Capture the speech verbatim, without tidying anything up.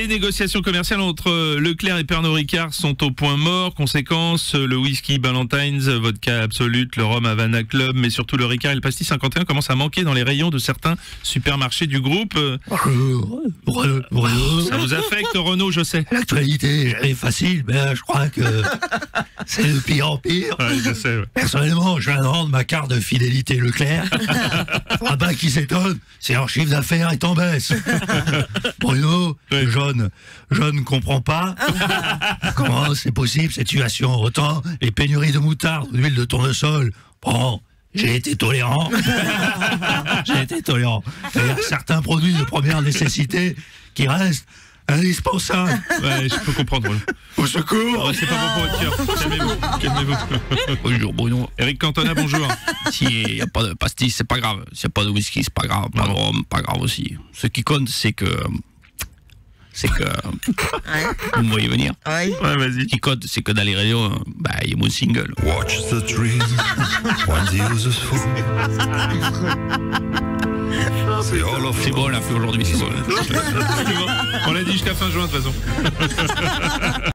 Les négociations commerciales entre Leclerc et Pernod Ricard sont au point mort. Conséquence, le whisky Ballantine's, vodka Absolut, le rhum Havana Club, mais surtout le Ricard et le pastis cinquante et un commencent à manquer dans les rayons de certains supermarchés du groupe. Bruno, Bruno. Ça vous affecte, Renaud, je sais. L'actualité est jamais facile, mais je crois que c'est de pire en pire. Ouais, je sais, ouais. Personnellement, je viens de rendre ma carte de fidélité Leclerc. Ah bah qui s'étonne, c'est leur chiffre d'affaires est en baisse. Bruno, Ouais. jeune, je ne comprends pas comment c'est possible cette situation. Autant les pénuries de moutarde, d'huile de tournesol, bon, j'ai été tolérant. J'ai été tolérant. Mais il y a certains produits de première nécessité qui restent indispensables. Ouais, je peux comprendre. Renaud. Au secours. Ouais, c'est pas bon pour votre cœur. Calmez-vous, calmez-vous. Bonjour Bruno. Eric Cantona, bonjour. S'il n'y a pas de pastis, c'est pas grave. S'il n'y a pas de whisky, c'est pas grave. Pas de rhum, pas grave aussi. Ce qui compte, c'est que... C'est que... Vous me voyez venir. Oui. Ouais, vas-y. Ce qui compte, c'est que dans les radios, bah, il y a mon single. Watch the trees when the uses fall. C'est all of C'est bon, on l'a fait aujourd'hui, c'est bon. On l'a dit jusqu'à fin juin, de toute façon.